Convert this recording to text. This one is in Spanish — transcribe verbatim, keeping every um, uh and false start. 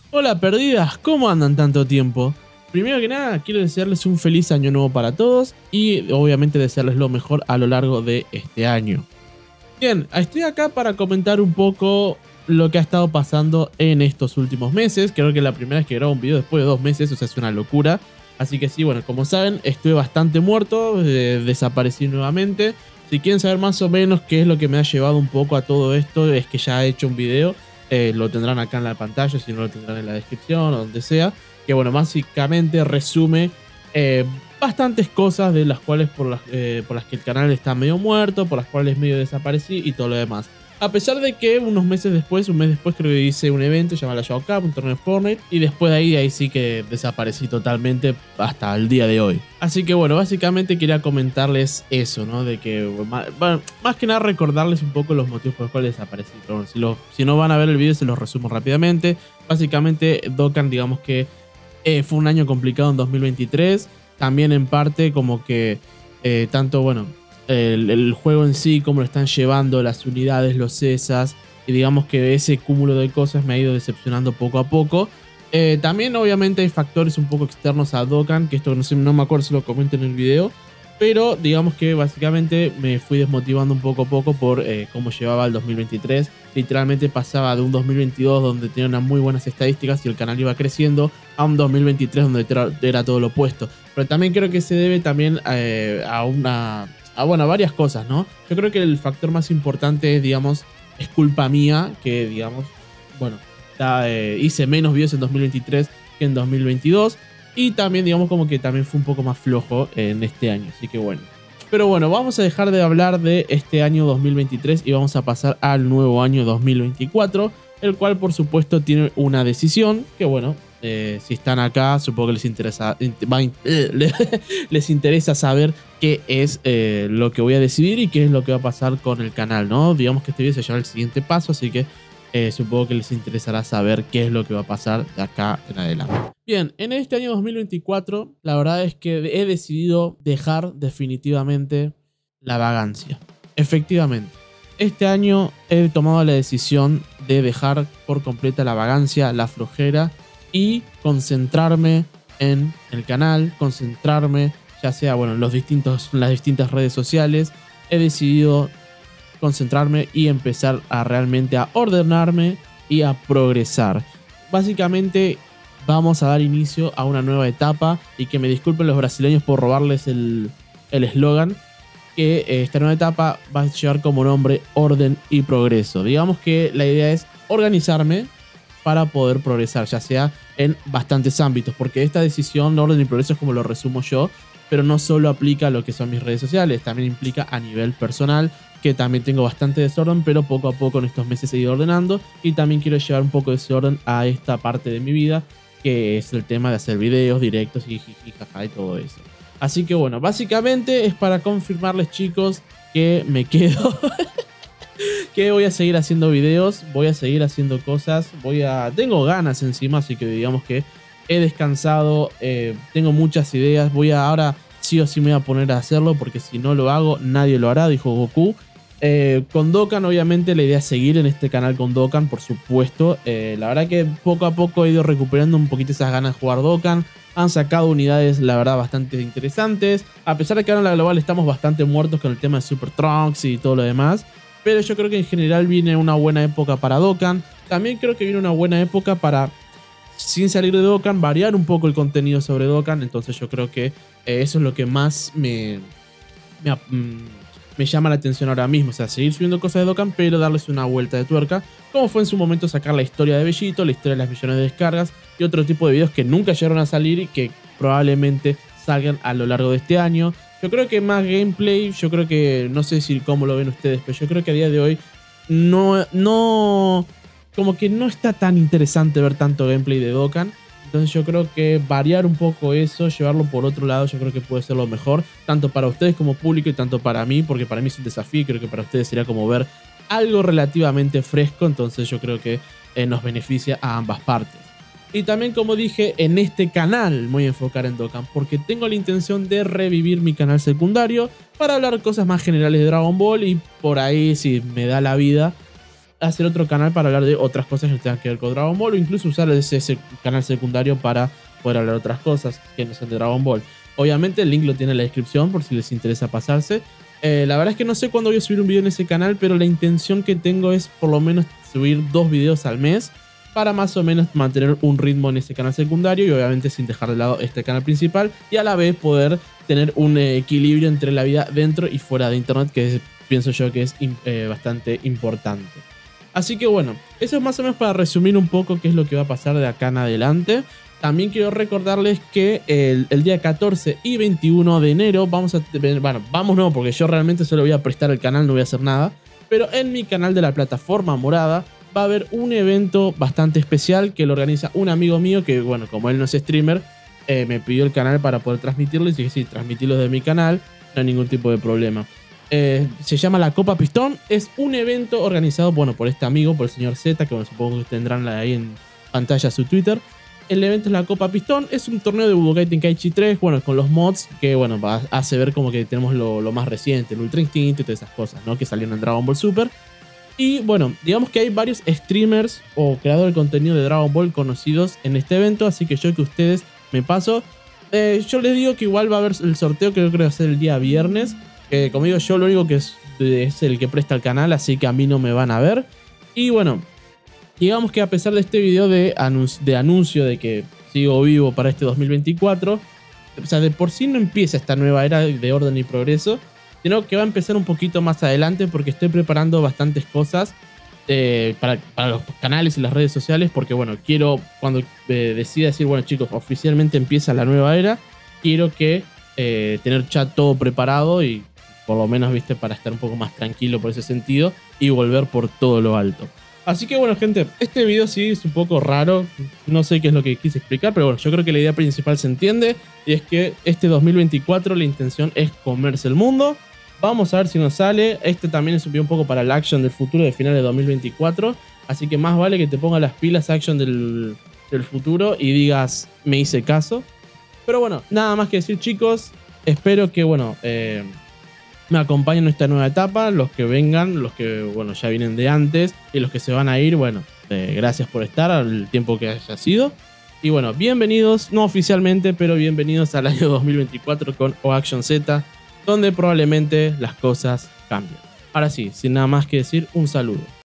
Hola perdidas, ¿cómo andan tanto tiempo? Primero que nada, quiero desearles un feliz año nuevo para todos y obviamente desearles lo mejor a lo largo de este año. Bien, estoy acá para comentar un poco lo que ha estado pasando en estos últimos meses. Creo que la primera vez que grabo un video después de dos meses, o sea, es una locura. Así que sí, bueno, como saben, estuve bastante muerto, eh, desaparecí nuevamente. Si quieren saber más o menos qué es lo que me ha llevado un poco a todo esto, es que ya he hecho un video. Eh, lo tendrán acá en la pantalla, si no lo tendrán en la descripción o donde sea. Que bueno, básicamente resume eh, bastantes cosas de las cuales por las, eh, por las que el canal está medio muerto, por las cuales medio desaparecí y todo lo demás. A pesar de que unos meses después, un mes después creo que hice un evento llamado la Shao Cup, un torneo de Fortnite, y después de ahí, ahí sí que desaparecí totalmente hasta el día de hoy. Así que bueno, básicamente quería comentarles eso, ¿no? De que, bueno, más que nada recordarles un poco los motivos por los cuales desaparecí. Pero bueno, si, lo, si no van a ver el video se los resumo rápidamente. Básicamente Dokkan, digamos que eh, fue un año complicado en dos mil veintitrés. También en parte como que eh, tanto, bueno... El, el juego en sí, cómo lo están llevando, las unidades, los cesas, y digamos que ese cúmulo de cosas me ha ido decepcionando poco a poco. Eh, también obviamente hay factores un poco externos a Dokkan, que esto no sé, no me acuerdo si lo comento en el video, pero digamos que básicamente me fui desmotivando un poco a poco por eh, cómo llevaba el dos mil veintitrés. Literalmente pasaba de un dos mil veintidós donde tenía unas muy buenas estadísticas y el canal iba creciendo, a un dos mil veintitrés donde era, era todo lo opuesto. Pero también creo que se debe también eh, a una... Ah, bueno, varias cosas, ¿no? Yo creo que el factor más importante es, digamos, es culpa mía, que, digamos, bueno, ya, eh, hice menos videos en dos mil veintitrés que en dos mil veintidós. Y también, digamos, como que también fue un poco más flojo en este año, así que bueno. Pero bueno, vamos a dejar de hablar de este año dos mil veintitrés y vamos a pasar al nuevo año dos mil veinticuatro, el cual, por supuesto, tiene una decisión que, bueno... Eh, si están acá, supongo que les interesa, les interesa saber qué es eh, lo que voy a decidir y qué es lo que va a pasar con el canal, ¿no? Digamos que este video se llama el siguiente paso, así que eh, supongo que les interesará saber qué es lo que va a pasar de acá en adelante. Bien, en este año dos mil veinticuatro, la verdad es que he decidido dejar definitivamente la vagancia. Efectivamente, este año he tomado la decisión de dejar por completa la vagancia, la flojera, y concentrarme en el canal, concentrarme ya sea bueno en los distintos, las distintas redes sociales. He decidido concentrarme y empezar a realmente a ordenarme y a progresar. Básicamente vamos a dar inicio a una nueva etapa, y que me disculpen los brasileños por robarles el eslogan, que esta nueva etapa va a llevar como nombre orden y progreso. Digamos que la idea es organizarme para poder progresar, ya sea en bastantes ámbitos, porque esta decisión, orden y progreso, es como lo resumo yo, pero no solo aplica a lo que son mis redes sociales, también implica a nivel personal, que también tengo bastante desorden, pero poco a poco en estos meses he ido ordenando, y también quiero llevar un poco de ese orden a esta parte de mi vida, que es el tema de hacer videos, directos y jiji, jaja y todo eso. Así que bueno, básicamente es para confirmarles, chicos, que me quedo... que voy a seguir haciendo videos, voy a seguir haciendo cosas, voy a... tengo ganas encima, así que digamos que he descansado, eh, tengo muchas ideas, voy a ahora sí o sí me voy a poner a hacerlo, porque si no lo hago nadie lo hará, dijo Goku. Eh, con Dokkan obviamente la idea es seguir en este canal con Dokkan, por supuesto. Eh, la verdad que poco a poco he ido recuperando un poquito esas ganas de jugar Dokkan. Han sacado unidades, la verdad, bastante interesantes, a pesar de que ahora en la global estamos bastante muertos con el tema de Super Trunks y todo lo demás. Pero yo creo que en general viene una buena época para Dokkan. También creo que viene una buena época para, sin salir de Dokkan, variar un poco el contenido sobre Dokkan. Entonces yo creo que eh, eso es lo que más me, me, me llama la atención ahora mismo. O sea, seguir subiendo cosas de Dokkan, pero darles una vuelta de tuerca. Como fue en su momento sacar la historia de Bellito, la historia de las millones de descargas y otro tipo de videos que nunca llegaron a salir y que probablemente salgan a lo largo de este año. Yo creo que más gameplay, yo creo que, no sé si cómo lo ven ustedes, pero yo creo que a día de hoy no, no, como que no está tan interesante ver tanto gameplay de Dokkan. Entonces yo creo que variar un poco eso, llevarlo por otro lado, yo creo que puede ser lo mejor, tanto para ustedes como público y tanto para mí, porque para mí es un desafío y creo que para ustedes sería como ver algo relativamente fresco. Entonces yo creo que eh, nos beneficia a ambas partes. Y también, como dije, en este canal me voy a enfocar en Dokkan, porque tengo la intención de revivir mi canal secundario para hablar cosas más generales de Dragon Ball, y por ahí, si me da la vida, hacer otro canal para hablar de otras cosas que tengan que ver con Dragon Ball, o incluso usar ese, ese canal secundario para poder hablar de otras cosas que no sean de Dragon Ball. Obviamente el link lo tiene en la descripción por si les interesa pasarse. Eh, la verdad es que no sé cuándo voy a subir un video en ese canal, pero la intención que tengo es por lo menos subir dos videos al mes para más o menos mantener un ritmo en ese canal secundario y obviamente sin dejar de lado este canal principal, y a la vez poder tener un eh, equilibrio entre la vida dentro y fuera de internet, que es, pienso yo que es eh, bastante importante. Así que bueno, eso es más o menos para resumir un poco qué es lo que va a pasar de acá en adelante. También quiero recordarles que el, el día catorce y veintiuno de enero vamos a... Bueno, vamos no, porque yo realmente solo voy a prestar el canal, no voy a hacer nada. Pero en mi canal de la plataforma morada va a haber un evento bastante especial que lo organiza un amigo mío que, bueno, como él no es streamer, eh, me pidió el canal para poder transmitirlo y dije, sí, transmitirlo de mi canal, no hay ningún tipo de problema. Eh, se llama la Copa Pistón, es un evento organizado, bueno, por este amigo, por el señor Z, que bueno, supongo que tendrán ahí en pantalla su Twitter. El evento es la Copa Pistón, es un torneo de Budokai Tenkaichi tres, bueno, con los mods que, bueno, va, hace ver como que tenemos lo, lo más reciente, el Ultra Instinto y todas esas cosas, ¿no? Que salieron en Dragon Ball Super. Y bueno, digamos que hay varios streamers o creadores de contenido de Dragon Ball conocidos en este evento, así que yo que ustedes me paso. Eh, yo les digo que igual va a haber el sorteo, que yo creo que va a ser el día viernes. Eh, como digo, yo lo único que es, es el que presta el canal, así que a mí no me van a ver. Y bueno, digamos que a pesar de este video de, anuncio, de anuncio de que sigo vivo para este dos mil veinticuatro, o sea, de por sí no empieza esta nueva era de orden y progreso, sino que va a empezar un poquito más adelante porque estoy preparando bastantes cosas eh, para, para los canales y las redes sociales, porque bueno, quiero cuando eh, decida decir, bueno chicos, oficialmente empieza la nueva era, quiero que eh, tener ya todo preparado y por lo menos, viste, para estar un poco más tranquilo por ese sentido y volver por todo lo alto. Así que bueno, gente, este video sí es un poco raro, no sé qué es lo que quise explicar, pero bueno, yo creo que la idea principal se entiende, y es que este dos mil veinticuatro la intención es comerse el mundo. Vamos a ver si nos sale. Este también es un video un poco para el Action del futuro de finales de dos mil veinticuatro, así que más vale que te ponga las pilas Action del, del futuro y digas, me hice caso. Pero bueno, nada más que decir, chicos, espero que, bueno, eh, me acompañen en esta nueva etapa, los que vengan, los que, bueno, ya vienen de antes, y los que se van a ir, bueno, eh, gracias por estar al tiempo que haya sido. Y bueno, bienvenidos, no oficialmente, pero bienvenidos al año dos mil veinticuatro con O Action Z, donde probablemente las cosas cambien. Ahora sí, sin nada más que decir, un saludo.